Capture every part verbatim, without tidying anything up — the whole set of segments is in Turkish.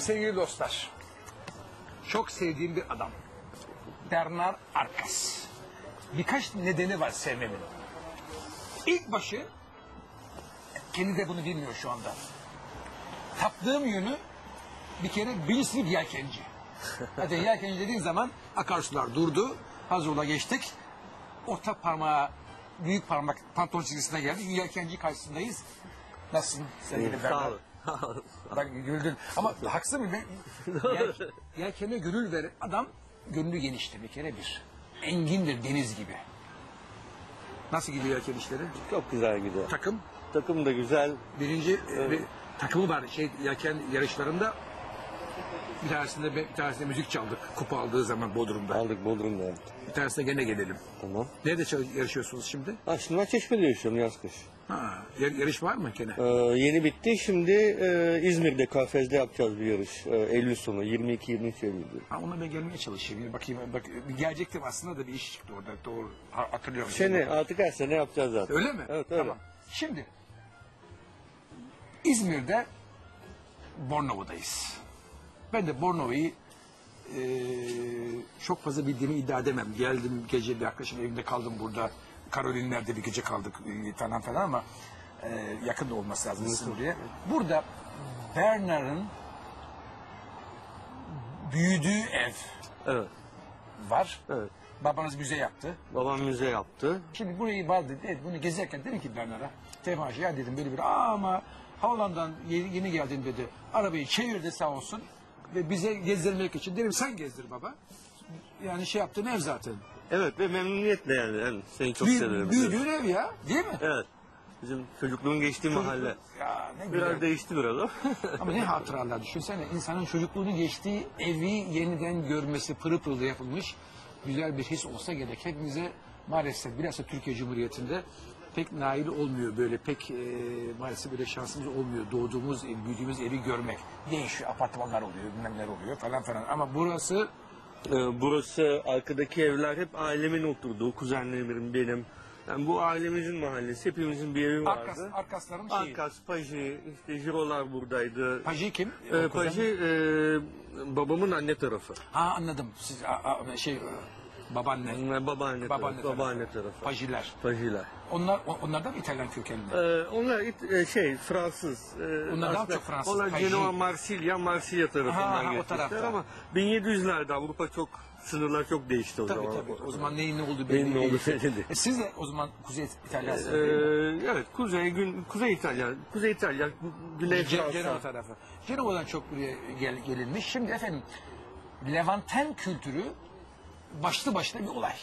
Sevgili dostlar, çok sevdiğim bir adam. Bernard Arcas. Birkaç nedeni var sevmemin. İlk başı, kendi de bunu bilmiyor şu anda. Taptığım yönü bir kere bilinçli bir yelkenci. Hadi yelkenci dediğin zaman akarsular durdu, hazırla geçtik. Orta parmağı, büyük parmak pantolon çizgisine geldik. Yelkenci karşısındayız. Nasılsın sevgili Bernard? Bak güldün. Ama haksız mıyım? Yel, yelkene gönül ver. Adam gönlü genişti bir kere bir. Engindir deniz gibi. Nasıl gidiyor yelken işleri? Çok güzel gidiyor. Takım? Takım da güzel. Birinci evet. bir takımı var şey yelken yarışlarında. Bir tanesinde bir tanesinde müzik çaldık. Kupa aldığı zaman Bodrum'da. Aldık Bodrum'da. Bir tanesine gene gelelim. Tamam. Nerede yarışıyorsunuz şimdi? Ha, şimdi ben Çeşme'de yaşıyorum yaz kış. Ha, yarış var mı gene? Ee, yeni bitti. Şimdi e, İzmir'de Kafes'de yapacağız bir yarış. E, Eylül sonu yirmi iki yirmi üç Eylül'de. Ha, ona ben gelmeye çalışayım. Bir bakayım. Bak, bir gelecektim aslında da bir iş çıktı orada. Doğru hatırlıyorum. Sene artık her sene yapacağız zaten. Öyle mi? Evet öyle. Tamam. Şimdi İzmir'de Bornova'dayız. Ben de Bornova'yı e, çok fazla bildiğimi iddia edemem. Geldim gece bir arkadaşım evinde kaldım burada. Karolinler'de bir gece kaldık falan falan ama e, yakın da olması lazım sizin buraya. Burada Bernard'ın büyüdüğü ev Evet. var. Evet. Babanız müze yaptı. Babam müze yaptı. Şimdi burayı vardı. Evet, bunu gezerken dedim ki Bernard'a, Tevhaşı ya dedim böyle bir ama Hollanda'dan yeni, yeni geldin dedi. Arabayı çevirdi sağ olsun ve bize gezdirmek için dedim sen gezdir baba. Yani şey yaptığın ev zaten. Evet ve memnuniyetle yani. yani seni çok Büyü, severim. büyüdüğün ev ya değil mi? Evet. Bizim çocukluğun geçtiği mahalle. Ya ne Biraz güzel. değişti biraz o. Ama ne hatıralar düşünsene insanın çocukluğunu geçtiği evi yeniden görmesi pırıl pırıl yapılmış güzel bir his olsa gerek. Hepimize maalesef bilhassa Türkiye Cumhuriyeti'nde pek nail olmuyor böyle pek e, maalesef böyle şansımız olmuyor doğduğumuz ev, büyüdüğümüz evi görmek. Değişiyor apartmanlar oluyor bilmem neler oluyor falan falan ama burası Ee, burası arkadaki evler hep ailemin oturduğu kuzenlerimin benim. Yani bu ailemizin mahallesi hepimizin bir evi vardı. Arkas, Arkasların şeyi. Arkas, Paji, işte Jirolar buradaydı. Paji kim? Ee, O kuzen Paji mi? e, babamın anne tarafı. Ha anladım. Siz a, a, şey babaanne. Ee, Babaanne, Babaanne tarafı. Babaanne tarafı. tarafı. Pajiler. Pajiler. Onlar onlar da mı İtalyan kökenli? Ee, onlar it- e, şey Fransız. Ee, Onlar daha aslında çok Fransız, Onlar Paji. Genoa, Marsilya, Marsilya tarafından Ha, ha, o geçmişler tarafta. ama bin yedi yüzlerde Avrupa çok sınırlar çok değişti o Tabii zaman. tabii. O zaman neyin ne olduğu belli Neyin ne değil. olduğu belli değil. E, siz de o zaman Kuzey İtalyansınız Ee, değil mi? evet, Kuzey gün Kuzey İtalya, Kuzey İtalya, Güney Ce- Fransa. Cenova tarafı. Cenova'dan çok buraya gel, gelinmiş. Şimdi efendim Levanten kültürü başlı başına bir olay.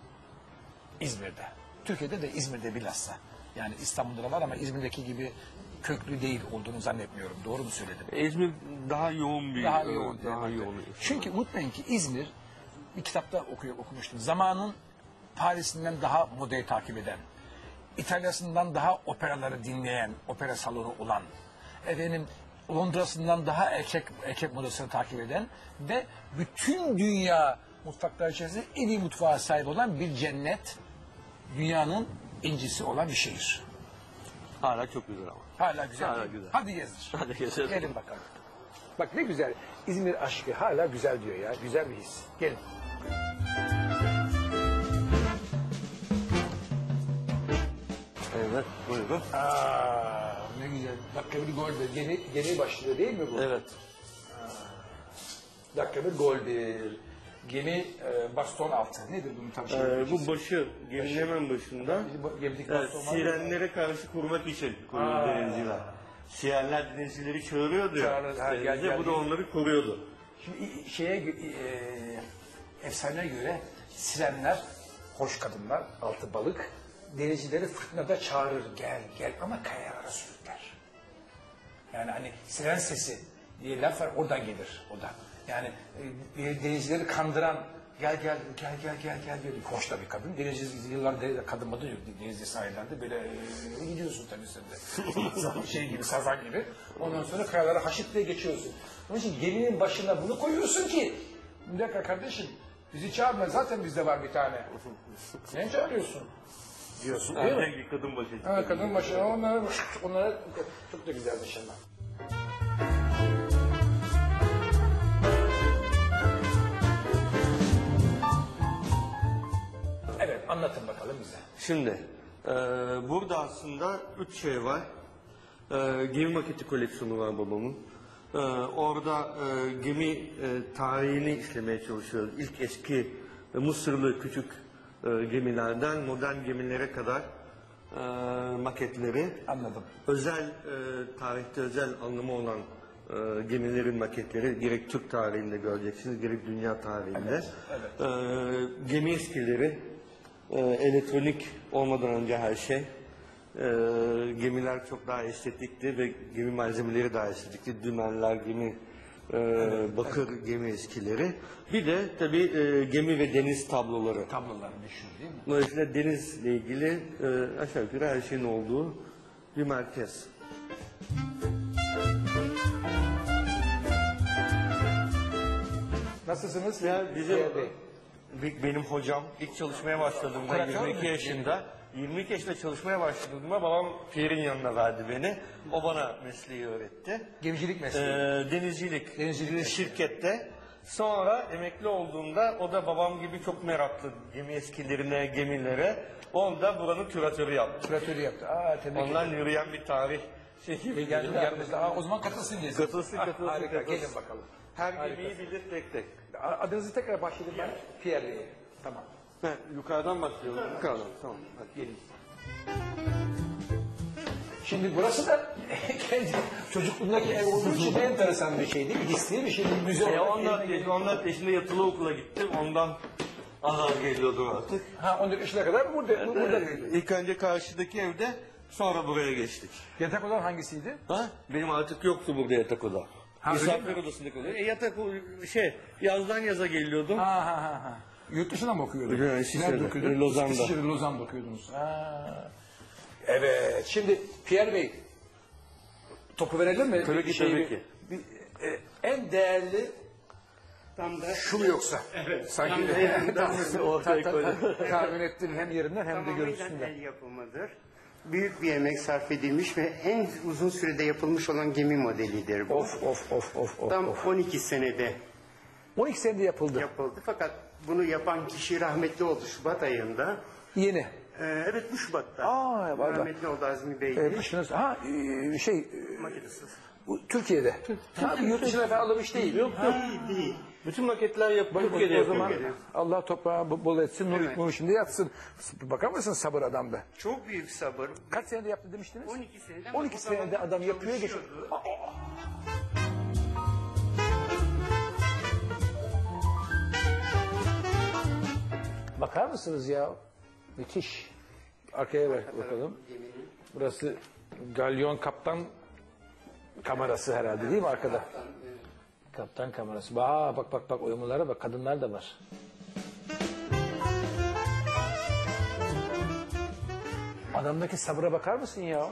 İzmir'de. Türkiye'de de İzmir'de bilhassa. Yani İstanbul'da da var ama İzmir'deki gibi köklü değil olduğunu zannetmiyorum. Doğru mu söyledim? İzmir daha yoğun bir Daha evet, yoğun. daha evet. yoğun. Çünkü unutmayın ki İzmir bir kitapta okuyor, okumuştum. Zamanın Paris'inden daha modayı takip eden, İtalya'sından daha operaları dinleyen, opera salonu olan, efendim Londra'sından daha erkek erkek modasını takip eden ve bütün dünya mutfakları içerisinde en iyi mutfağa sahip olan bir cennet, dünyanın incisi olan bir şehir. Hala çok güzel ama. Hala güzel. Hala değil mi? güzel. Hadi gezdir. Hadi gezelim. Gelin bakalım. Bak ne güzel. İzmir aşkı hala güzel diyor ya. Güzel bir his. Gelin. Evet, buyurun. Aa, ne güzel. Dakika bir gol bir. Yeni, yeni başlıyor değil mi bu? Evet. Dakika bir gol bir. Gemi e, baston altı. Nedir bunun tam şey? Ee, bu başı, geminin hemen başında. Bu Gemideki Evet, baston var mı? sirenlere karşı korumak için koruyor denizciler. Sirenler denizcileri çağırıyordu ya. Çağırır, ha, gel, denize, gel, bu da gel. onları koruyordu. Şimdi şeye gö- e, efsaneye göre sirenler, hoş kadınlar, altı balık, denizcileri fırtınada çağırır gel gel ama kayalara sürükler. Yani hani siren sesi diye laf var oradan gelir o da. Yani e, denizcileri kandıran gel gel gel gel gel gel diyor. Hoş da bir kadın. Denizci yıllar kadın madın yok denizci sahillerde böyle e, gidiyorsun tabii sen de. şey gibi sazan gibi. Ondan sonra kayalara haşit diye geçiyorsun. Onun için geminin başına bunu koyuyorsun ki bir dakika kardeşim bizi çağırma zaten bizde var bir tane. Sen çağırıyorsun diyorsun değil mi? Erkek bir kadın başı. Evet kadın başına onlara, onlara çok da güzelmiş ama. Anlatın bakalım bize. Şimdi e, burada aslında üç şey var. E, gemi maketi koleksiyonu var babamın. E, orada e, gemi e, tarihini işlemeye çalışıyoruz. İlk eski e, Mısırlı küçük e, gemilerden modern gemilere kadar e, maketleri. Anladım. Özel e, tarihte özel anlamı olan e, gemilerin maketleri gerek Türk tarihinde göreceksiniz gerek dünya tarihinde. Evet, evet. E, gemi eskileri, e, elektronik olmadan önce her şey. E, gemiler çok daha estetikti ve gemi malzemeleri daha estetikti. Dümenler, gemi e, bakır gemi eskileri. Bir de tabii e, gemi ve deniz tabloları. Tablolar meşhur değil mi? Dolayısıyla denizle ilgili e, aşağı yukarı her şeyin olduğu bir merkez. Nasılsınız? Ya bizim Pierre Bey. bir- benim hocam ilk çalışmaya başladığımda Kuratör yirmi iki mü? yaşında yirmi iki yaşında çalışmaya başladığımda babam Pierre'in yanına verdi beni. O bana mesleği öğretti. Gemicilik Ee, mesleği. denizcilik, Denizcilik bir mesleği. şirkette. Sonra emekli olduğunda o da babam gibi çok meraklı gemi eskilerine, gemilere. O da buranın küratörü yaptı. Küratörü yaptı. Aa, tebrik Ondan ederim. yürüyen bir tarih şey gibi. Geldi yanımızda. Aa, o zaman katılsın diye. Katılsın, Ah, katılsın, Harika, katılsın. gelin bakalım. Her Harika. gemiyi bilir tek tek. Adınızı tekrar başlayayım ben. Pierre Bey. Tamam. Ha, yukarıdan başlayalım. Yukarıdan, tamam. Hadi gelin. Şimdi burası da kendi çocukluğundaki ev olduğu için de enteresan bir şey değil mi? Hisli bir şey değil. Müze E, olarak on dört, yerine yaş- on dört yaşında yatılı okula gittim. Ondan azar geliyordu artık. Ha on dört yaşına kadar burada, burada büyüdü. İlk önce karşıdaki evde, sonra buraya geçtik. Yatak odan hangisiydi? Ha? Benim artık yoktu burada yatak oda. Ha, öyle Misafir odasında kalıyor. E, yatak o- şey, yazdan yaza geliyordum. Ha ha ha. ha. Yurt dışına mı okuyordun? Evet, İsviçre'de, Nerede okuyordun? Lozan'da. İsviçre'de, Lozan'da okuyordunuz. Ha. Evet. Şimdi Pierre Bey, topu verelim mi? Tabii ki, Bir tabii ki. bir- e, en değerli Tam da şu mu yoksa? Evet. Sanki Tam da yerinden ortaya Ta- ta- koydum. ta- tahmin ettim hem yerinden hem de tamamıyla görüntüsünden. el yapımıdır. Büyük bir emek sarf edilmiş ve en uzun sürede yapılmış olan gemi modelidir bu. Of of of of of. Tam of. on iki senede on iki senede yapıldı. yapıldı. Fakat bunu yapan kişi rahmetli oldu Şubat ayında. Yeni. Ee, evet bu Şubat'ta. Aa, var, var. rahmetli oldu Azmi Bey. E, başınız, ha e, şey e, Makinesiz. bu Türkiye'de. Ha, yurt dışına falan alınmış değil. Yok yok. Değil, değil. Bütün maketler yapılıyor. O, Türkiye'de o zaman yapılıyor. Allah toprağı bol bol etsin, nur Evet. nur şimdi yatsın. Bakar mısın sabır adamda? Çok büyük sabır. Kaç senede yaptı demiştiniz? on iki senede. on iki senede adam yapıyor. Geç. Çalışıyordu. Bakar mısınız ya? Müthiş. Arkaya bak bakalım. Burası galyon kaptan kamerası herhalde değil mi arkada? Kaptan kamerası. Aa, bak bak bak oyunlara bak, kadınlar da var. Adamdaki sabıra bakar mısın ya?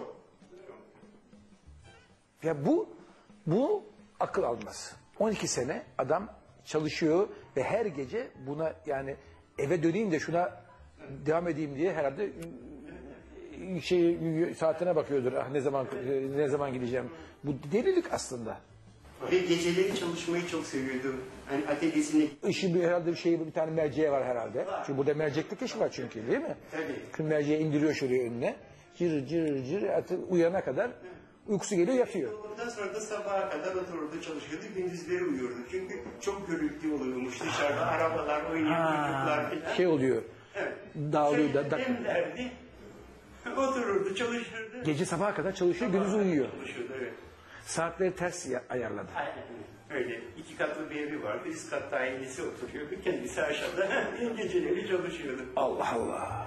Ya bu bu akıl almaz. on iki sene adam çalışıyor ve her gece buna, yani eve döneyim de şuna devam edeyim diye herhalde ıı, şey saatine bakıyordur. Ah ne zaman ne zaman gideceğim. Bu delilik aslında. Ve geceleri çalışmayı çok seviyordu. Hani atölyesine İşi bir herhalde bir şey, bir tane merceğe var herhalde. Çünkü burada merceklik iş var çünkü değil mi? Tabii. Şu merceği indiriyor şuraya önüne. Cır cır cır artık uyana kadar uykusu geliyor yatıyor. Ondan sonra da sabaha kadar otururdu çalışıyordu. Gündüzleri uyuyordu. Çünkü çok gürültü oluyormuş dışarıda. Arabalar oynuyor, çocuklar falan. Şey oluyor. Evet. Dağılıyor da, da- Demlerdi. Otururdu, çalışırdı. gece sabaha kadar çalışıyor, gündüz uyuyor. Çalışıyordu, evet. Saatleri ters ya- ayarladı. Aynen öyle. İki katlı bir evi vardı. Üst katta ailesi oturuyordu. Kendisi aşağıda geceleri çalışıyordu. Allah Allah.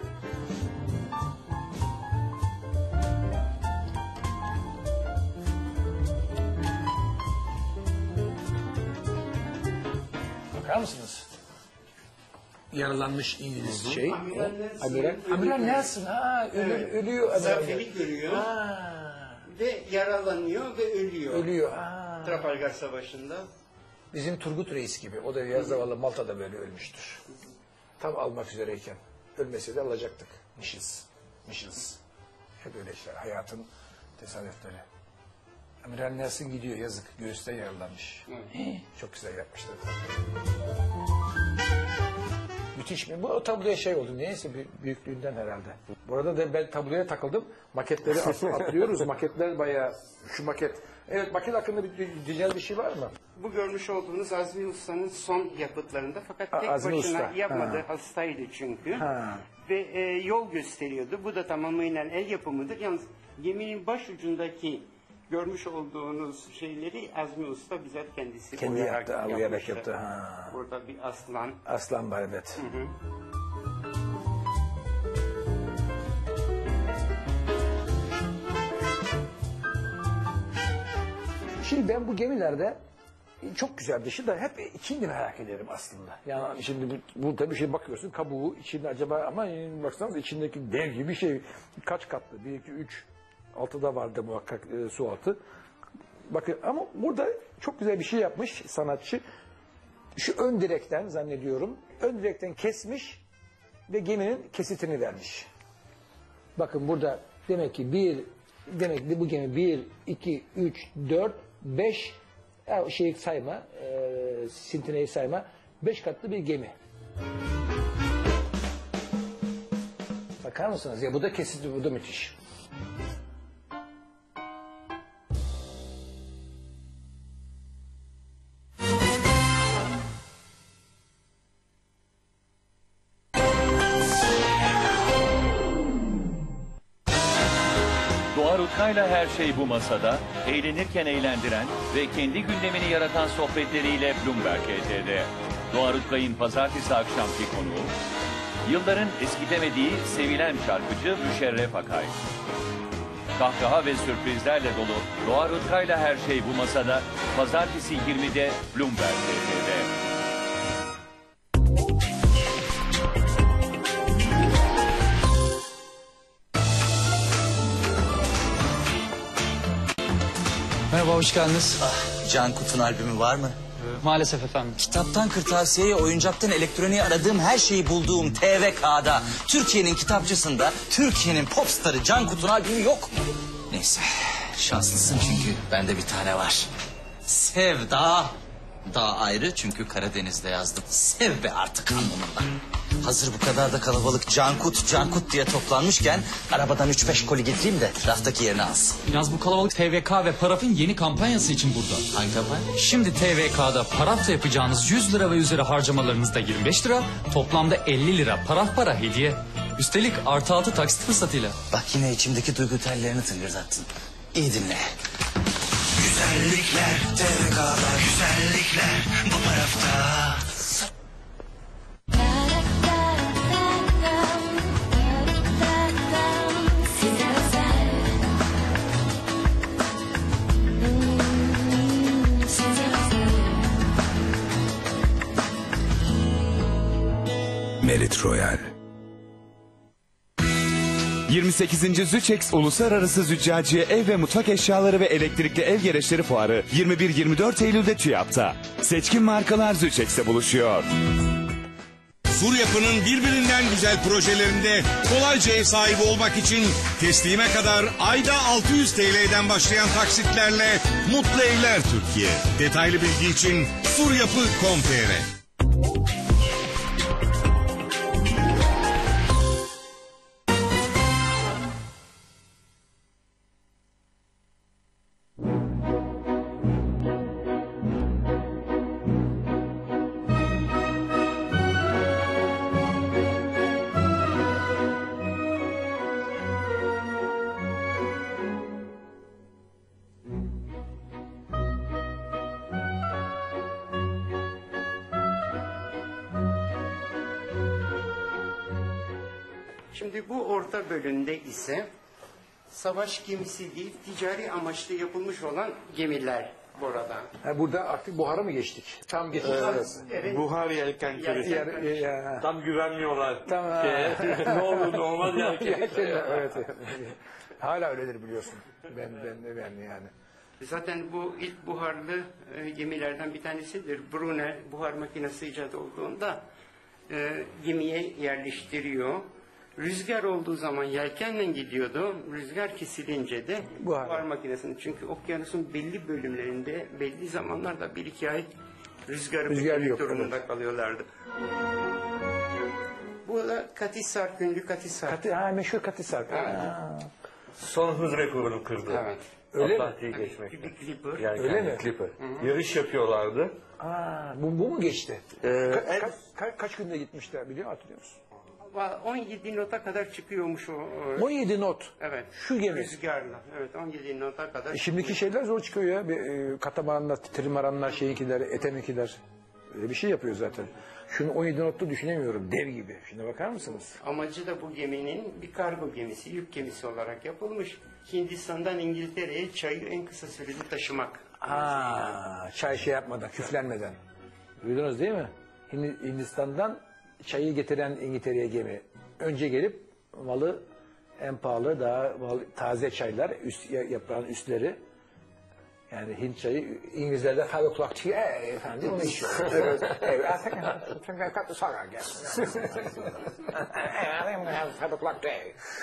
Bakar mısınız? Yaralanmış İngiliz şey. Amiral Nelson. Amiral, Amiral Nelson. Ha, ölür, ölüyor. adam. Zafer'i görüyor Ha, ve yaralanıyor ve ölüyor. ölüyor. Ha. Trafalgar Savaşı'nda. Bizim Turgut Reis gibi. O da ya zavallı Malta'da böyle ölmüştür. Tam almak üzereyken. Ölmese de alacaktık. Mişiz. Mişiz. Hep öyle işler. Hayatın tesadüfleri. Amiral Nelson gidiyor yazık. Göğüsten yaralanmış. Hii, çok güzel yapmışlar. müthiş mi? Bu tabloya şey oldu. Neyse büyüklüğünden herhalde. Bu arada da ben tabloya takıldım. Maketleri atlıyoruz. Maketler bayağı şu maket. Evet, maket hakkında bir diyeceğiniz bir şey var mı? Bu görmüş olduğunuz Azmi Usta'nın son yapıtlarında fakat A- tek Azmi başına Usta. yapmadı, Ha. hastaydı çünkü. Ha. Ve e, yol gösteriyordu. Bu da tamamıyla el yapımıdır. Yalnız geminin baş ucundaki görmüş olduğunuz şeyleri Azmi Usta bizzat kendisi Kendi boyarak yaptı, boyarak yapmıştı. yaptı, ha. Burada bir aslan. Aslan var, evet. Hı hı. Şimdi ben bu gemilerde çok güzel dışı da hep içini merak ederim aslında. Yani şimdi bu, bu tabii şey bakıyorsun kabuğu içinde acaba ama baksanız içindeki dev gibi bir şey kaç katlı? Bir, iki, üç, altı da vardı muhakkak e, su altı. Bakın ama burada çok güzel bir şey yapmış sanatçı. Şu ön direkten zannediyorum. Ön direkten kesmiş ve geminin kesitini vermiş. Bakın burada demek ki bir, demek ki bu gemi bir, iki, üç, dört, beş, ya şeyi sayma, e, sintineyi sayma, beş katlı bir gemi. Bakar mısınız? Ya bu da kesit, bu da müthiş. Doğa Rutkay'la her şey bu masada, eğlenirken eğlendiren ve kendi gündemini yaratan sohbetleriyle Bloomberg H D'de. Doğa Rutkay'ın pazartesi akşamki konuğu, yılların eskitemediği sevilen şarkıcı Müşerref Akay. Kahkaha ve sürprizlerle dolu Doğa Rutkay'la her şey bu masada, pazartesi yirmide Bloomberg H D'de. Merhaba, hoş geldiniz. Can Kut'un albümü var mı? Maalesef efendim. Kitaptan kırtasiyeye, oyuncaktan elektroniğe aradığım her şeyi bulduğum T V K'da, Türkiye'nin kitapçısında Türkiye'nin popstarı Can Kut'un albümü yok mu? Neyse, şanslısın çünkü bende bir tane var. Sevda. Daha ayrı çünkü Karadeniz'de yazdım. Sev be artık anlamında. Hazır bu kadar da kalabalık Cankut Cankut diye toplanmışken arabadan üç beş koli getireyim de raftaki yerini alsın. Yalnız bu kalabalık T V K ve Paraf'ın yeni kampanyası için burada. Hangi kampanya? Şimdi T V K'da Paraf'ta yapacağınız yüz lira ve üzeri harcamalarınızda yirmi beş lira, toplamda elli lira Paraf para hediye. Üstelik artı altı taksit fırsatıyla. Bak yine içimdeki duygu tellerini tıngırdattın. İyi dinle. Güzellikler T V K'da, güzellikler bu tarafta. Merit Royal. yirmi sekizinci Züçex Uluslararası Züccaciye Ev ve Mutfak Eşyaları ve Elektrikli Ev Gereçleri Fuarı yirmi bir yirmi dört Eylül'de TÜYAP'ta. Seçkin markalar Züçex'te buluşuyor. Sur Yapı'nın birbirinden güzel projelerinde kolayca ev sahibi olmak için teslime kadar ayda altı yüz T L'den başlayan taksitlerle Mutlu Evler Türkiye. Detaylı bilgi için suryapı nokta com nokta tr. Şimdi bu orta bölümde ise savaş gemisi değil, ticari amaçlı yapılmış olan gemiler burada. Ha, burada artık buhara mı geçtik? Tam geçtik. Evet. Buhar yelken küresi. Yer- ya- Tam güvenmiyorlar. Tamam. Şeye, ne olur ne olmaz yelken. evet. Hala öyledir biliyorsun. Ben ben ben yani. Zaten bu ilk buharlı e, gemilerden bir tanesidir. Brunel buhar makinesi icat olduğunda e, gemiye yerleştiriyor. Rüzgar olduğu zaman yelkenle gidiyordu. Rüzgar kesilince de Buhar. buhar makinesini. Çünkü okyanusun belli bölümlerinde belli zamanlarda bir iki ay rüzgarı Rüzgar beklemek yok, durumunda kalıyorlardı. bu da Katisar, ünlü Katisar. Kati, ha, meşhur Katisar. Evet. Ha. Son hız rekorunu kırdı. Evet. Öyle mi? Atlantik'i geçmekte. Bir Clipper. Yani Öyle kendi mi? Clipper. Yarış yapıyorlardı. Aa, bu, bu mu geçti? Ee, Ka- en- ka- ka- kaç günde gitmişler biliyor musun? Hatırlıyor musun? Va- on yedi nota kadar çıkıyormuş o. o- on yedi not. Evet. Şu gemi. Rüzgarla. Evet, on yedi nota kadar. E, şimdiki şeyler zor çıkıyor ya. Bir, e, katamaranlar, trimaranlar, şeyinkiler, eteminkiler. Öyle bir şey yapıyor zaten. Şunu on yedi notlu düşünemiyorum. Dev gibi. Şimdi bakar mısınız? Amacı da bu geminin bir kargo gemisi, yük gemisi olarak yapılmış. Hindistan'dan İngiltere'ye çayı en kısa sürede taşımak. Aa, çay şey yapmadan, küflenmeden. Duydunuz değil mi? Hin- Hindistan'dan çayı getiren İngiltere'ye gemi. Önce gelip malı en pahalı, daha mal- taze çaylar, üst, ya- yaprağın üstleri. Yani Hint çayı, İngilizler'de five o'clock tea, eh, efendim onu içiyor. Evet. Evet, I think I think I've got the sugar again. I think I'm gonna have five o'clock tea.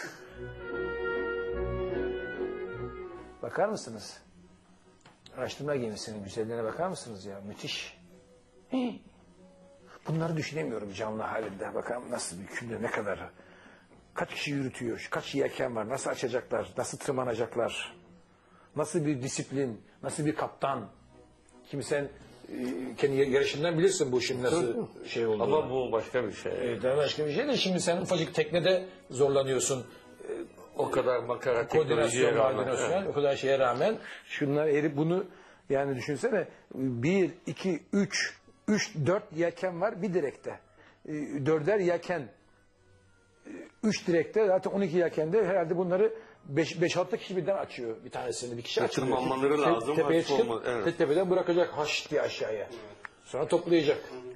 Bakar mısınız? Araştırma gemisinin güzelliğine bakar mısınız ya? Müthiş. Hii. Bunları düşünemiyorum canlı halinde. Bakalım nasıl bir külde ne kadar. Kaç kişi yürütüyor, kaç yelken var, nasıl açacaklar, nasıl tırmanacaklar. Nasıl bir disiplin, nasıl bir kaptan. Kimi sen e, kendi yarışından bilirsin bu işin nasıl şey olduğunu. Ama bu başka bir şey. Evet, daha başka bir şey de şimdi sen ufacık teknede zorlanıyorsun. O kadar makara teknolojiye Koordinasyon, rağmen. koordinasyon, Evet. o kadar şeye rağmen şunlar eri bunu yani düşünsene bir, iki, üç, üç, dört yelken var bir direkte. E, Dörder yelken, e, üç direkte zaten on iki yelkende herhalde bunları beş, beş altı kişi birden açıyor bir tanesini. Bir kişi açıyor. Tırmanmaları Te- lazım, Tepeye hafif çıkıp olma- evet. te- tepeden bırakacak haş diye aşağıya. Sonra toplayacak.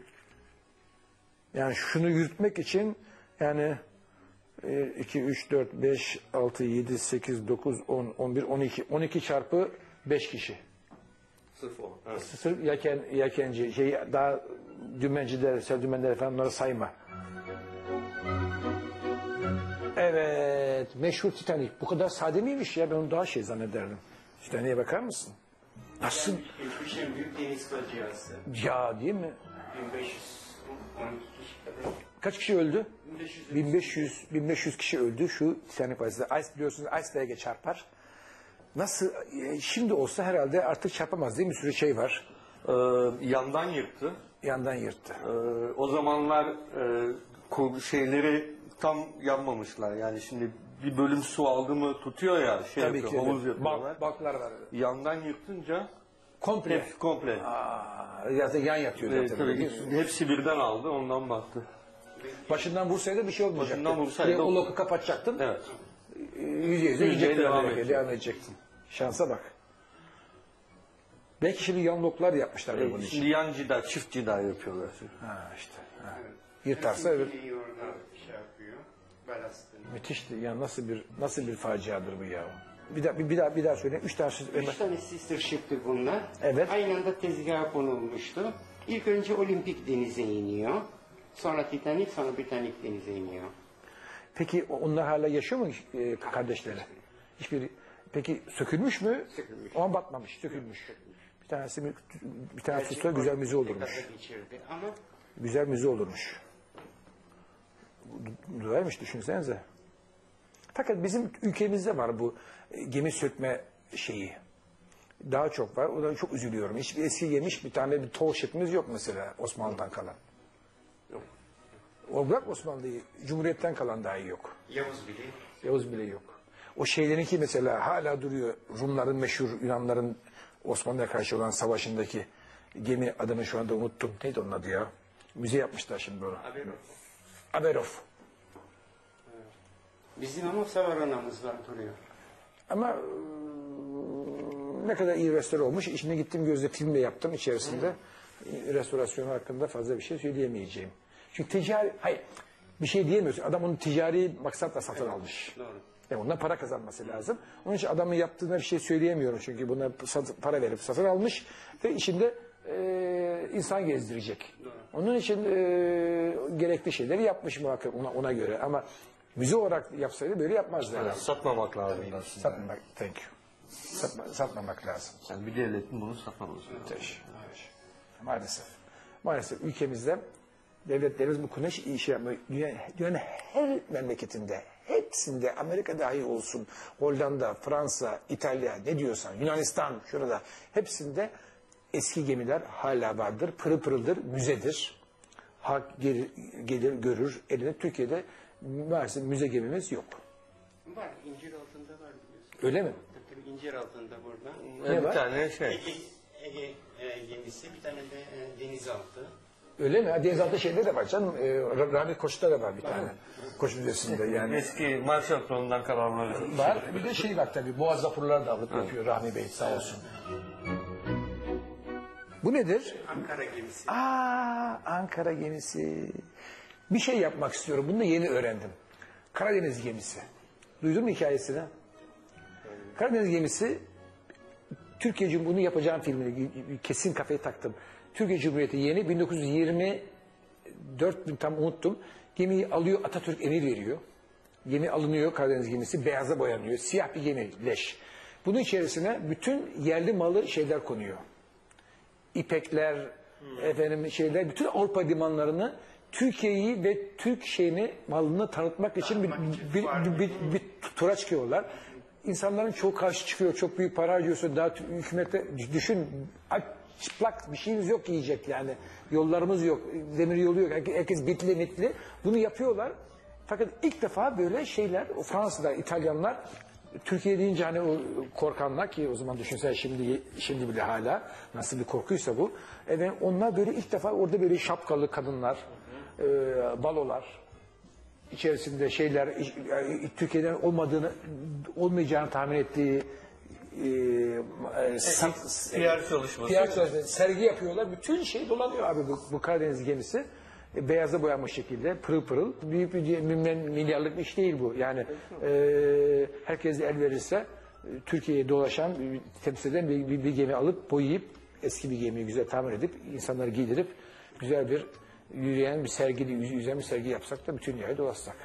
Yani şunu yürütmek için yani iki, üç, dört, beş, altı, yedi, sekiz, dokuz, on, on bir, on iki. on iki çarpı beş kişi. Sırf o. Evet. Sırf yelken, yelkenci, şey, daha dümenciler, sevdümenler falan onları sayma. Evet, meşhur Titanic. Bu kadar sade miymiş ya? Ben onu daha şey zannederdim. Titanic'e bakar mısın? Nasıl? Geçmiş en büyük deniz faciası. Ya değil mi? bin beş yüz on iki kişi kadar. Kaç kişi öldü? bin beş yüz. bin beş yüz bin beş yüz kişi öldü şu Titanic hadisesinde. Ice biliyorsunuz iceberg'e çarpar. Nasıl e, şimdi olsa herhalde artık çarpamaz değil mi? Bir sürü şey var. Ee, yandan yırttı. Yandan yırttı. Ee, o zamanlar e, ko- şeyleri tam yanmamışlar. Yani şimdi bir bölüm su aldı mı tutuyor ya, şey Tabii yapıyor, ki. havuz yapıyorlar. Bak, baklar var. Yandan yırtınca Komple. hepsi komple. Aa, zaten yan yatıyor Ee, zaten. tabii, hepsi birden aldı, ondan baktı. Başından vursaydı bir şey olmayacaktı. Başından vursaydı Direkt o- o loku kapatacaktın. Evet. Yüzeye yüze Yüzeye gidecektin. devam Devam, edecek. devam edecektin. Şansa bak. Belki şimdi yan loklar yapmışlar bunun için. Şimdi yan cida, çift cida yapıyorlar. Ha işte. Ha. Yırtarsa öbür. Kimliği orada şey yapıyor. Balastını. Müthişti. Ya nasıl bir nasıl bir faciadır bu ya. Bir daha bir, bir daha bir daha söyle. Üç tane söz- Üç tane sister ship'ti bunlar. Evet. Aynı anda tezgaha konulmuştu. İlk önce Olimpik denize iniyor. Sonra Titanic, sonra Britannic denize iniyor. Peki onlar hala yaşıyor mu e, kardeşleri? Hiçbir peki sökülmüş mü? Sökülmüş. Ama batmamış, sökülmüş. Bir tanesi mi- bir tanesi Gerçi tutsa güzel müze Olimpik olurmuş. gaza geçirdi ama Güzel müze olurmuş. Güzelmiş düşünsenize. Fakat bizim ülkemizde var bu e, gemi sökme şeyi. Daha çok var. O da çok üzülüyorum. Hiçbir eski yemiş bir tane bir tol şeklimiz yok mesela Osmanlı'dan kalan. Yok. O bırak Osmanlı'yı, Cumhuriyet'ten kalan dahi yok. Yavuz bile. Yavuz bile yok. O şeylerinki mesela hala duruyor. Rumların meşhur Yunanların Osmanlı'ya karşı olan savaşındaki gemi adını şu anda unuttum. Neydi onun adı ya? Müze yapmışlar şimdi böyle. Haberim. Aberov. Bizim ama Savarana'mızdan duruyor. Ama e, ne kadar iyi restore olmuş. İçine gittim gözle film de yaptım içerisinde. E, Restorasyonu hakkında fazla bir şey söyleyemeyeceğim. Çünkü ticari, hayır bir şey diyemiyorsun. Adam onu ticari maksatla satın almış. Doğru. Yani ondan para kazanması lazım. Onun için adamın yaptığına bir şey söyleyemiyorum. Çünkü buna sat- para verip satın almış ve içinde e, insan gezdirecek. Onun için e, gerekli şeyleri yapmış muhakkak ona, ona göre. Ama müze olarak yapsaydı böyle yapmazdı. herhalde. Satmamak lazım aslında. Satmamak, thank you. Satma, satmamak lazım. Yani bir devletin bunu satmaması lazım. Müthiş. Maalesef. Maalesef ülkemizde devletlerimiz bu konuda iş yapmıyor. Dünya, dünyanın her memleketinde, hepsinde, Amerika dahi olsun, Hollanda, Fransa, İtalya, ne diyorsan, Yunanistan, şurada, hepsinde eski gemiler hala vardır. Pırıl pırıldır, müzedir. Halk gelir, gelir görür, eline. Türkiye'de maalesef müze gemimiz yok. Var, incir altında var biliyorsun. Öyle mi? Tabii, tabii incir altında burada. Ne bir var? tane şey. Ege, Ege e, gemisi, bir tane de e, denizaltı. Öyle mi? Denizaltı şeyde de var canım. E, Rahmi Koç'ta da var bir tane. Koç Müzesi'nde yani. Eski Marshall Planı'ndan kalanları. Var. Bir de şey var tabii. Boğaz vapurları da alıp yapıyor Rahmi Bey sağ olsun. Bu nedir? Ankara gemisi. Aa, Ankara gemisi. Bir şey yapmak istiyorum. Bunu da yeni öğrendim. Karadeniz gemisi. Duydun mu hikayesini? Karadeniz gemisi Türkiye Cumhuriyeti yapacağım filmini kesin kafayı taktım. Türkiye Cumhuriyeti yeni bin dokuz yüz yirmi dört tam unuttum. Gemiyi alıyor, Atatürk emir veriyor. Gemi alınıyor, Karadeniz gemisi beyaza boyanıyor. Siyah bir gemi, leş. Bunun içerisine bütün yerli malı şeyler konuyor. İpekler, hmm. efendim şeyler, bütün Avrupa limanlarını Türkiye'yi ve Türk şeyini, malını tanıtmak için bir, bir, bir, bir, bir tura çıkıyorlar. İnsanların çok karşı çıkıyor, çok büyük para harcıyorsun, daha hükümete düşün, çıplak bir şeyimiz yok yiyecek yani. Yollarımız yok, demir yolu yok, herkes bitli mitli. Bunu yapıyorlar. Fakat ilk defa böyle şeyler, o Fransızlar, İtalyanlar, Türkiye deyince hani o korkanlar ki o zaman düşünsene şimdi şimdi bile hala nasıl bir korkuysa bu. Evet, onlar böyle ilk defa orada böyle şapkalı kadınlar, e, balolar içerisinde şeyler e, Türkiye'den olmadığını olmayacağını tahmin ettiği e, sat, P R çalışması. P R çalışması, sergi yapıyorlar. Bütün şey dolanıyor abi bu, bu Karadeniz gemisi. E, beyaza boyanmış şekilde pırıl pırıl. Büyük bir milyarlık bir iş değil bu. Yani e, herkes el verirse e, Türkiye'ye dolaşan, temsil eden bir, bir, bir gemi alıp boyayıp eski bir gemiyi güzel tamir edip insanları giydirip güzel bir yürüyen bir sergi, yüzen bir sergi yapsak da bütün dünyayı dolaşsak.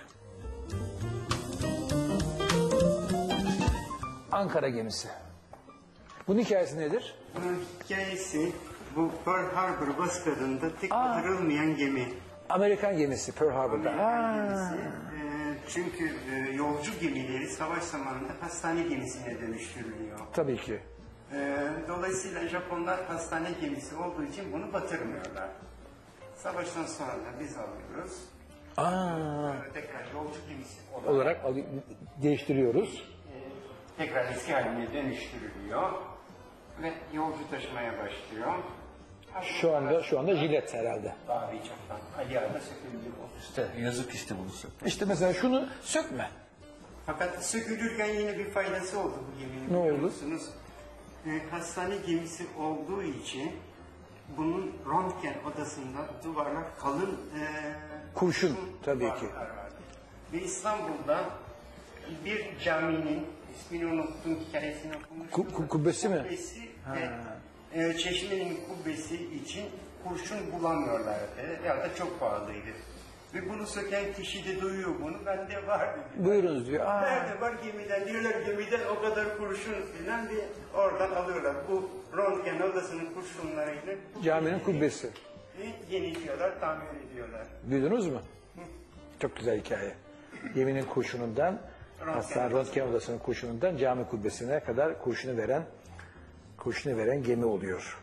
Ankara gemisi. Bunun hikayesi nedir? Bunun hikayesi bu Pearl Harbor baskınında tek batırılmayan gemi. Amerikan gemisi Pearl Harbor'da. Amerikan gemisi. E, çünkü e, yolcu gemileri savaş zamanında hastane gemisine dönüştürülüyor. Tabii ki. E, dolayısıyla Japonlar hastane gemisi olduğu için bunu batırmıyorlar. Savaştan sonra da biz alıyoruz. Aa. E, tekrar yolcu gemisi olarak olarak, değiştiriyoruz. E, tekrar eski haline dönüştürülüyor ve yolcu taşımaya başlıyor. Şu anda şu anda jilet herhalde. Daha birçoktan. Ali Ağa'da söküldü bu. İşte yazık işte bunu sökmek. İşte mesela şunu sökme. Fakat sökülürken yine bir faydası oldu bu geminin. Ne oldu? Biliyor musunuz? E, hastane gemisi olduğu için bunun röntgen odasında duvarlar kalın e, Kurşun tabii ki. vardı. Ve İstanbul'da bir caminin ismini unuttum, hikayesini okumuştum. Ku- ku- kubbesi mi? Kubbesi ve e, çeşmenin kubbesi için kurşun bulamıyorlardı. Ya da çok pahalıydı. Ve bunu söken kişi de duyuyor bunu. Bende var dedi. Buyurunuz diyor. Aa. Nerede var gemiden? Diyorlar gemiden o kadar kurşun filan diye oradan alıyorlar. Bu röntgen odasının kurşunlarıyla Caminin kubbesi. yeniliyorlar, tamir ediyorlar. Duydunuz mu? Çok güzel hikaye. Geminin kurşunundan, hastane röntgen odasının kurşunundan cami kubbesine kadar kurşunu veren kurşunu veren gemi oluyor.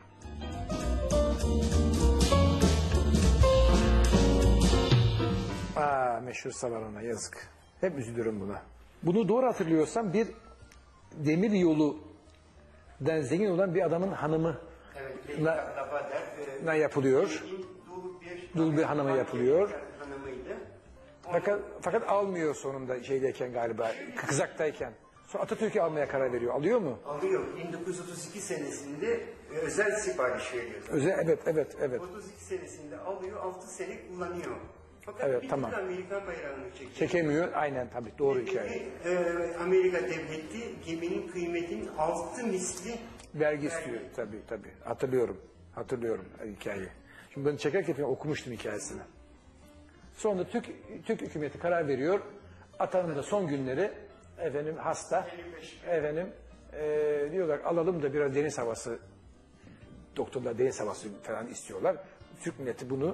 Aa, meşhur Savarona yazık. Hep üzülürüm buna. Bunu doğru hatırlıyorsam bir demir yoludan zengin olan bir adamın hanımı Evet, na, na yapılıyor. Dul bir hanıma yapılıyor. Hanımıydı. Fakat, fakat almıyor sonunda şeydeyken galiba, kızaktayken. Sonra Atatürk'ü almaya karar veriyor. Alıyor mu? Alıyor. bin dokuz yüz otuz iki senesinde özel sipariş veriyor. Özel, evet, evet, evet. otuz iki senesinde alıyor, altı sene kullanıyor. Fakat Evet, bir tamam. türlü Amerikan bayrağını çekiyor. Çekemiyor, aynen tabii, doğru hikaye. E, Amerika devleti geminin kıymetinin altı misli Vergi istiyor, tabii, tabii. Hatırlıyorum, hatırlıyorum hikayeyi. Şimdi ben çekerken falan okumuştum hikayesini. Sonra Türk, Türk hükümeti karar veriyor. Atanın da son günleri, efendim hasta, efendim e, diyorlar alalım da biraz deniz havası, doktorlar deniz havası falan istiyorlar. Türk milleti bunu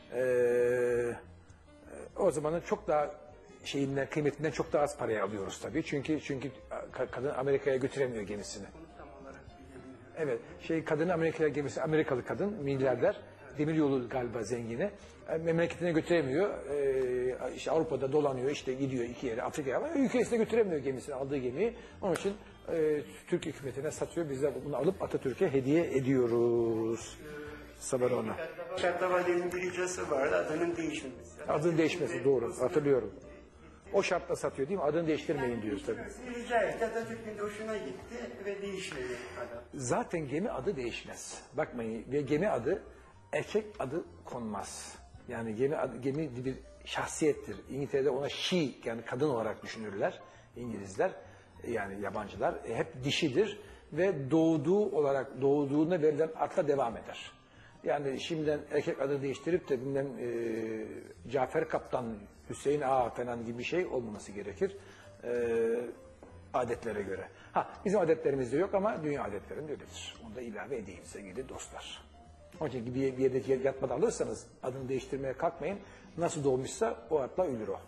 Ee, o zamanın çok daha şeyinden, kıymetinden çok daha az paraya alıyoruz tabii. Çünkü çünkü kadın Amerika'ya götüremiyor gemisini. Evet, şey kadını Amerika'ya gemisi, Amerikalı kadın, milyarder, demiryolu galiba zengini. Memleketine götüremiyor. Ee, işte Avrupa'da dolanıyor, işte gidiyor iki yere, Afrika'ya ama ülkesine götüremiyor gemisini, aldığı gemiyi. Onun için e, Türk hükümetine satıyor. Biz de bunu alıp Atatürk'e hediye ediyoruz. Sabarona. Şartavale'nin bir icrası vardı, adının değişmesi. Adının değişmesi doğru, hatırlıyorum. O şartla satıyor değil mi? Adını değiştirmeyin diyoruz tabii. Rica etti, Atatürk'ün de hoşuna gitti ve değişmedi adam. Zaten gemi adı değişmez. Bakmayın, ve gemi adı erkek adı konmaz. Yani gemi adı, gemi bir şahsiyettir. İngiltere'de ona she, yani kadın olarak düşünürler İngilizler, yani yabancılar. E, hep dişidir ve doğduğu olarak doğduğunda verilen adla devam eder. Yani şimdiden erkek adı değiştirip de bilmem e, Cafer Kaptan, Hüseyin Ağa falan gibi bir şey olmaması gerekir. E, adetlere göre. Ha, bizim adetlerimizde yok ama dünya adetlerinde öyledir. Onu da ilave edeyim sevgili dostlar. Onun için bir, bir yerde yatmadan alırsanız adını değiştirmeye kalkmayın. Nasıl doğmuşsa o adla ölür o.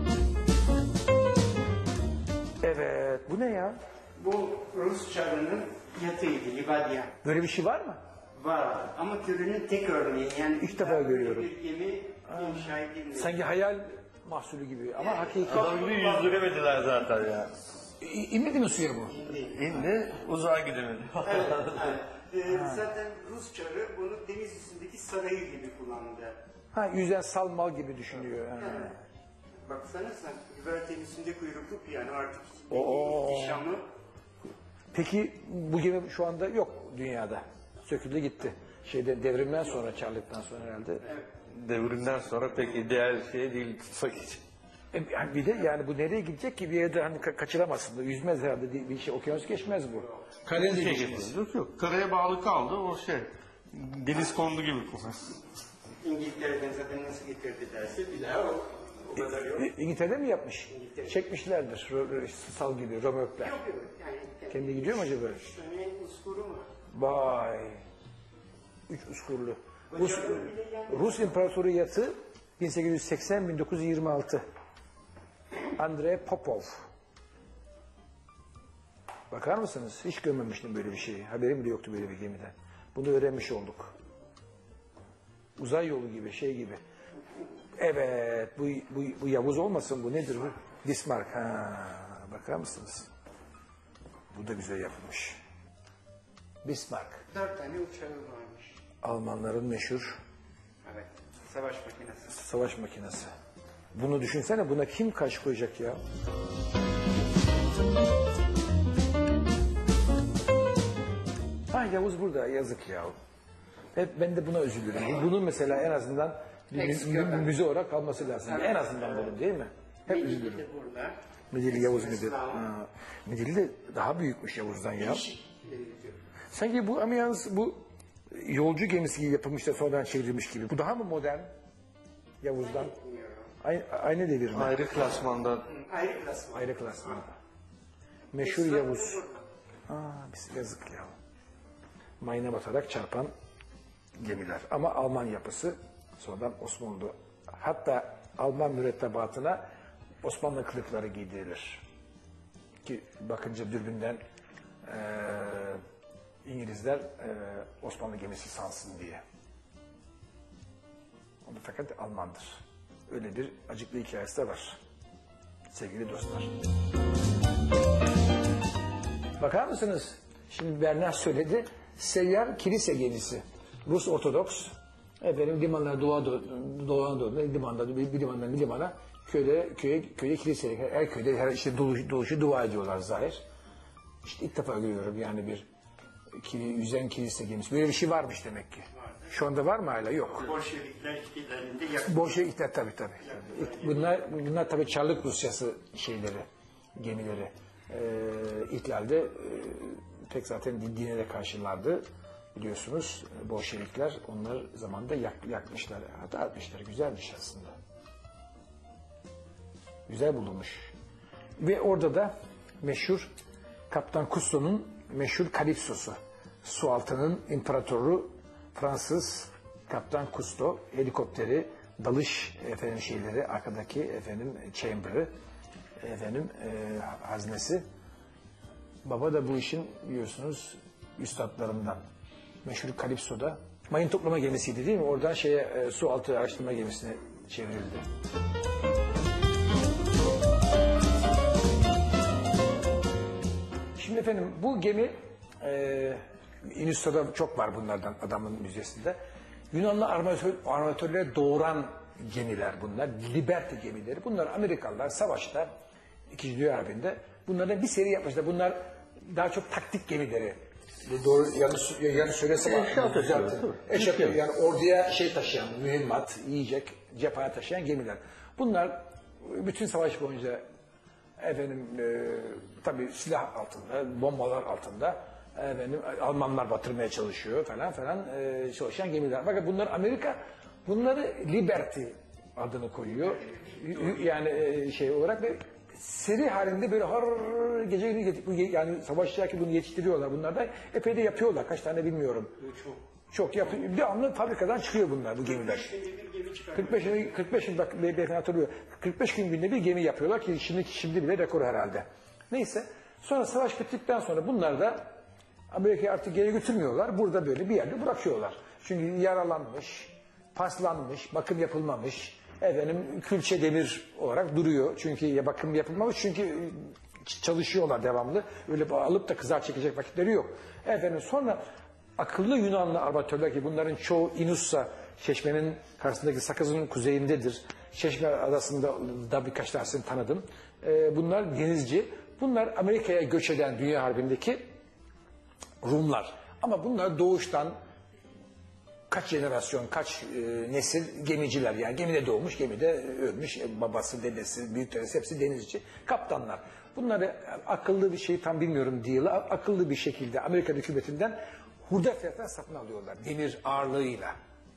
Evet, bu ne ya? Bu Rus çarının yatıydı, Livadya. Böyle bir şey var mı? Var ama türünün tek örneği. Yani İlk defa görüyorum. Bir gemi inşa edilmiyor. Sanki hayal mahsulü gibi ama hakiki. Adam gibi yüzdüremediler zaten ya. İ- İnmedi mi suya bu? İndi, uzağa gidemedi. Evet, evet. Ee, zaten Rus çarı bunu deniz üstündeki sarayı gibi kullandı. Ha, yüzen salmal gibi düşünüyor. Yani. Evet. Baksana sen, güvertenin üstünde kuyruklu yani artık Oo. ihtişamı. Peki bu gemi şu anda yok dünyada. Söküldü gitti. Şeyde devrimden sonra, Çarlık'tan sonra herhalde. Devrimden sonra pek ideal şey değil tutsak için. E, yani bir de yani bu nereye gidecek ki bir yerde hani ka- kaçıramazsın da yüzmez herhalde diye bir şey, okyanus geçmez bu. Karadeniz Şey geçmez. geçmez. Yok yok. Karaya bağlı kaldı o şey. Deniz kondu gibi. İngiltere'den zaten nasıl getirdi derse bir daha o. O kadar yok. E, İngiltere'de mi yapmış? İngiltere. Çekmişlerdir. Ro- ro- sal gibi, römörkler. Yok yok. Yani, Kendi gidiyor mu acaba? Üç tane uskuru mu? Vay. Üç uskurlu. Rus, Rus İmparatoru yatı bin sekiz yüz seksen bin dokuz yüz yirmi altı. Andrei Popov. Bakar mısınız? Hiç görmemiştim böyle bir şeyi. Haberim bile yoktu böyle bir gemiden. Bunu öğrenmiş olduk. Uzay yolu gibi, şey gibi. Evet, bu, bu, bu Yavuz olmasın, bu nedir bu? Bismarck. Ha, bakar mısınız? Bu da güzel yapılmış. Bismarck. Dört tane uçağı varmış. Almanların meşhur Evet. Savaş makinesi. savaş makinesi. Bunu düşünsene, buna kim karşı koyacak ya? Ha, Yavuz burada, yazık ya. Hep ben de buna üzülürüm. Bunun mesela en azından bir, mü- mü- müze olarak kalması lazım. En azından bunun değil mi? Hep Midilli üzülürüm. de burada. Midilli Yavuz Esma Midilli. Sağlam. Ha, Midilli de daha büyükmüş Yavuz'dan ya. Değişik. Sanki bu ama yalnız bu yolcu gemisi gibi yapılmış da sonradan çevrilmiş gibi. Bu daha mı modern Yavuz'dan? Aynı, aynı devir mi? Ayrı klasmanda. Ayrı klasman. Ayrı klasman. Meşhur Yavuz. Aa, biz yazık ya. Mayına batarak çarpan gemiler. Ama Alman yapısı sonradan Osmanlı. Hatta Alman mürettebatına Osmanlı kılıkları giydirilir. Ki bakınca dürbünden eee İngilizler eee, Osmanlı gemisi sansın diye. O da fakat Almandır. Öyle bir acıklı hikayesi de var. Sevgili dostlar. Bakar mısınız? Şimdi Bernard söyledi. Seyyar kilise gemisi. Rus Ortodoks. Efendim limanlar doğa doğa doğa limanda bir, bir limandan bir limana köyde köye köye kilise her köyde her işte dolu, doluşu dua ediyorlar zahir. İşte ilk defa görüyorum yani bir kili, yüzen kilise gemisi. Böyle bir şey varmış demek ki. Şu anda var mı hala? Yok. Bolşevikler iktidarında yakın. Bolşevikler tabii tabii. tabii. Bunlar bunlar tabii Çarlık Rusyası şeyleri, gemileri. Ee, ihlalde e, pek zaten din- dine de karşılardı. Biliyorsunuz Bolşevikler onlar zamanında yak, yakmışlar. Hata etmişler. Güzelmiş aslında. Güzel bulunmuş. Ve orada da meşhur Kaptan Cousteau'nun meşhur Kalipsosu. Sualtı'nın imparatoru Fransız Kaptan Kusto helikopteri, dalış efendim şeyleri, arkadaki efendim chamber'ı, efendim e, haznesi. Baba da bu işin biliyorsunuz üstadlarından. Meşhur Kalipso'da mayın toplama gemisiydi değil mi? Oradan şeye e, su altı araştırma gemisine çevrildi. Şimdi efendim bu gemi e, İnüsta'da çok var bunlardan adamın müzesinde. Yunanlı armatör, armatörleri doğuran gemiler bunlar. Liberty gemileri. Bunlar Amerikalılar savaşta İkinci Dünya Harbi'nde bunlardan bir seri yapmışlar. Bunlar daha çok taktik gemileri. Doğru yanlış yanlış söylesem Eşya taşıyor. Eşya yani orduya şey taşıyan, mühimmat, yiyecek, cephane taşıyan gemiler. Bunlar bütün savaş boyunca efendim e, tabii silah altında, bombalar altında efendim Almanlar batırmaya çalışıyor falan falan e, çalışan gemiler. Fakat bunlar Amerika bunları Liberty adını koyuyor. Yani e, şey olarak ve seri halinde böyle har gece gündüz yani savaşçılar bunu yetiştiriyorlar. Bunlar da epey de yapıyorlar. Kaç tane bilmiyorum. Çok. Çok yapıyor. Bir anlı fabrikadan çıkıyor bunlar bu gemiler. kırk beş kırk beş bak beyefendi hatırlıyor. kırk beş gün günde bir gemi yapıyorlar ki şimdi şimdi bile rekor herhalde. Neyse. Sonra savaş bittikten sonra bunlar da Amerika'ya artık geri götürmüyorlar. Burada böyle bir yerde bırakıyorlar. Çünkü yaralanmış, paslanmış, bakım yapılmamış. Efendim külçe demir olarak duruyor. Çünkü ya bakım yapılmamış çünkü çalışıyorlar devamlı. Öyle alıp da kızar çekecek vakitleri yok. Efendim sonra akıllı Yunanlı armatörler ki bunların çoğu İnussa, Çeşme'nin karşısındaki Sakız'ın kuzeyindedir. Çeşme adasında da birkaç tanesini tanıdım. Ee, bunlar denizci. Bunlar Amerika'ya göç eden Dünya Harbi'ndeki Rumlar. Ama bunlar doğuştan kaç jenerasyon, kaç e, nesil gemiciler. Yani gemide doğmuş, gemide ölmüş. E, babası, dedesi, büyükleri hepsi denizci. Kaptanlar. Bunları akıllı bir şey tam bilmiyorum değil. Akıllı bir şekilde Amerika hükümetinden hurda fiyatına satın alıyorlar. Demir ağırlığıyla.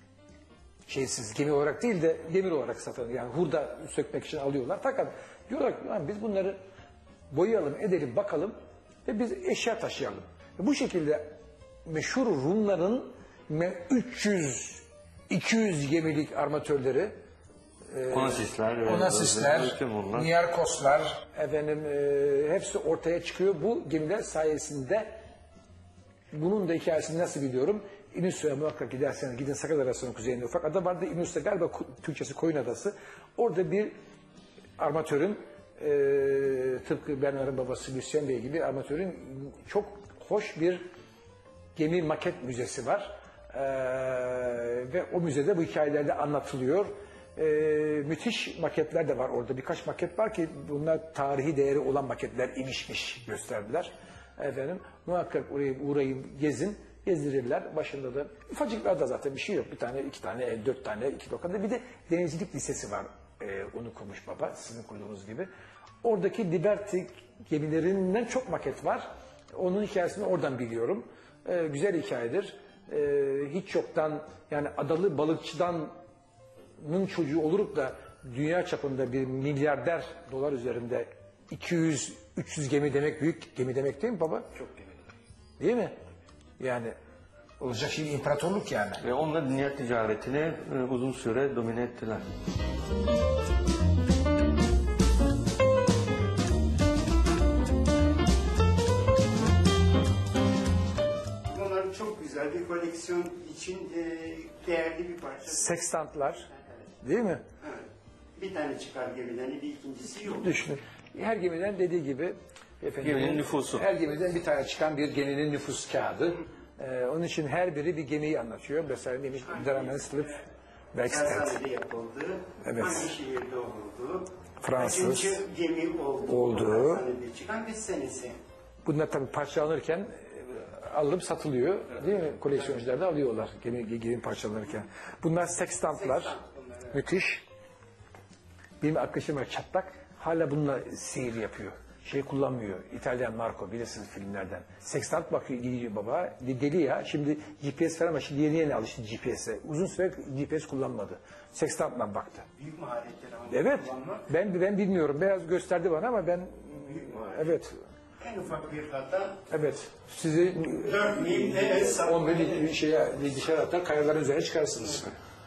Şeysiz, gemi olarak değil de demir olarak satın yani hurda sökmek için alıyorlar. Fakat diyorlar ki biz bunları boyayalım, edelim, bakalım ve biz eşya taşıyalım. Bu şekilde meşhur Rumların üç yüz iki yüz gemilik armatörleri e, Onasisler, Onasisler, Niarkoslar efendim e, hepsi ortaya çıkıyor. Bu gemiler sayesinde bunun da hikayesini nasıl biliyorum? İnüs'e muhakkak giderseniz gidin Sakız Adası'nın kuzeyinde ufak ada vardı. İnüs'te galiba Türkçesi Koyun Adası. Orada bir armatörün e, tıpkı Bernard'ın babası Lucien Bey gibi armatörün çok hoş bir gemi maket müzesi var. Ee, ve o müzede bu hikayelerde anlatılıyor. Ee, müthiş maketler de var orada. Birkaç maket var ki bunlar tarihi değeri olan maketler imişmiş gösterdiler. Efendim muhakkak oraya uğrayın, gezin. Gezdirirler. Başında da ufacık bir ada zaten bir şey yok. Bir tane, iki tane, dört tane, iki lokanda. Bir de denizcilik lisesi var. Ee, onu kurmuş baba. Sizin kurduğunuz gibi. Oradaki Liberty gemilerinden çok maket var. Onun hikayesini oradan biliyorum. Ee, güzel hikayedir. Ee, hiç yoktan yani adalı balıkçıdanın çocuğu olup da dünya çapında bir milyarder dolar üzerinde iki yüz üç yüz gemi demek büyük gemi demek değil mi baba? Çok gemi. Değil mi? Yani olacak şey imparatorluk yani. Ve onunla dünya ticaretini e, uzun süre domine ettiler. Bunlar çok güzel bir koleksiyon için e, değerli bir parça. Sekstantlar. Değil mi? Evet. Bir tane çıkar gemiden, bir ikincisi yok. Düşünün. Her gemiden dediği gibi efendim, geminin nüfusu. Her gemiden bir tane çıkan bir geminin nüfus kağıdı. Ee, onun için her biri bir gemiyi anlatıyor. Mesela demiş Dramen Slip Backstead. Nerede yapıldı, evet. hangi şehirde oldu, Fransız kaçıncı gemi oldu, olduğu. çıkan bir senesi. Bunlar tabii parçalanırken e, alınıp satılıyor. Değil mi? Koleksiyoncular da alıyorlar gemi, gemi parçalanırken. Bunlar sekstantlar. Müthiş. Benim arkadaşım var çatlak. Hala bununla seyir yapıyor. Şey kullanmıyor. İtalyan Marco bilirsiniz filmlerden. Sekstant bakıyor gidiyor baba. Deli ya. Şimdi G P S falan ama şimdi yeni yeni alıştı G P S'e. Uzun süre G P S kullanmadı. Sekstantla baktı. Büyük maharetler ama. Evet. Kullanmak. Ben ben bilmiyorum. Biraz gösterdi bana ama ben evet. En ufak bir hata Evet. Sizi dört mil de on bin şeye dışarı atar, kayaların üzerine çıkarsınız.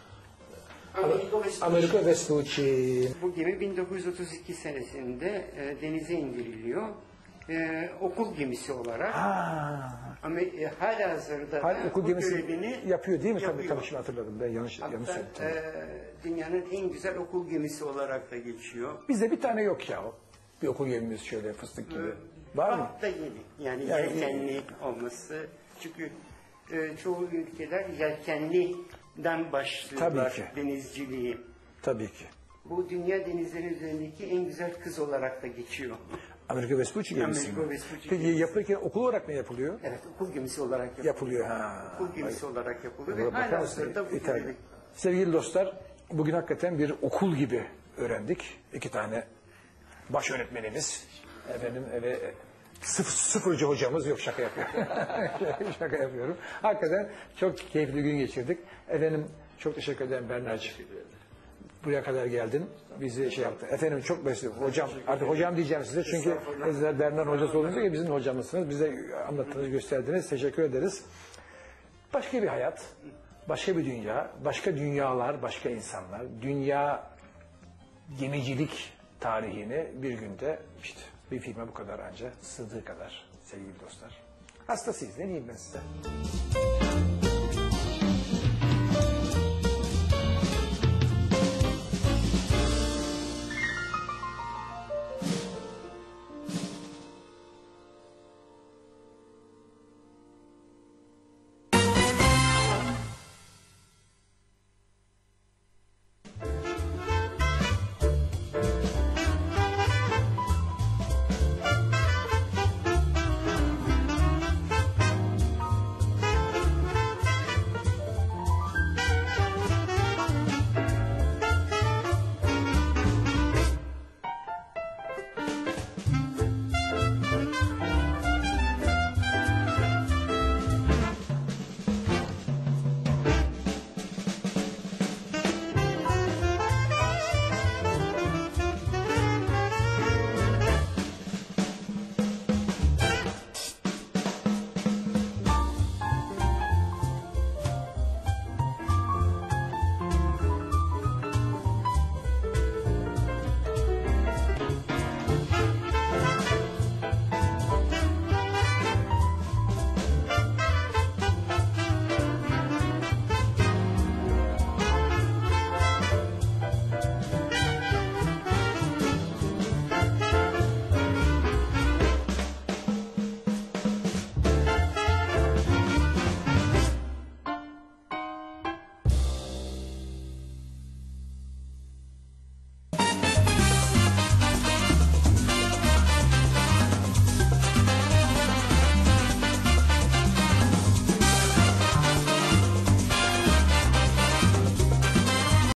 Amerigo Vespucci. Bu gemi bin dokuz yüz otuz iki senesinde e, denize indiriliyor. E, okul gemisi olarak. Ha. Ama e, halihazırda Hal da okul bu gemisi görevini yapıyor değil mi? Tabii yapıyor. tabii şimdi hatırladım. Ben yanlış yanlış Hatta söyledim. e, dünyanın en güzel okul gemisi olarak da geçiyor. Bizde bir tane yok ya. Bir okul gemimiz şöyle fıstık gibi. Var mı? Hatta yeni. Yani, Yani- yelkenli olması. Çünkü e, çoğu ülkeler yelkenliden başlıyorlar Tabii ki. denizciliği. Tabii ki. Bu dünya denizleri üzerindeki en güzel kız olarak da geçiyor. Amerigo Vespucci gemisi Amerigo mi? Vespucci Peki gemisi. yapılırken okul olarak mı yapılıyor? Evet, okul gemisi olarak yapılıyor. Yapılıyor ha. Okul gemisi olarak yapılıyor ve Bakar hala mısın? hazırda bu İtalya. görevi. Sevgili dostlar, bugün hakikaten bir okul gibi öğrendik. İki tane baş öğretmenimiz, efendim eve sıfır, sıfırcı hocamız yok, şaka yapıyorum. Şaka yapıyorum. Hakikaten çok keyifli gün geçirdik. Efendim çok teşekkür ederim Berna'cığım. Buraya kadar geldin. Bizi şey yaptı. Efendim çok besliyorum. Hocam, artık hocam diyeceğim size. Çünkü sizler Berna'nın hocası olunca ki bizim hocamızsınız. Bize anlattınız, gösterdiniz. Teşekkür ederiz. Başka bir hayat, başka bir dünya, başka dünyalar, başka insanlar. Dünya gemicilik tarihini bir günde işte bir filme bu kadar anca sığdığı kadar sevgili dostlar. Hastasıyız, ne diyeyim ben size?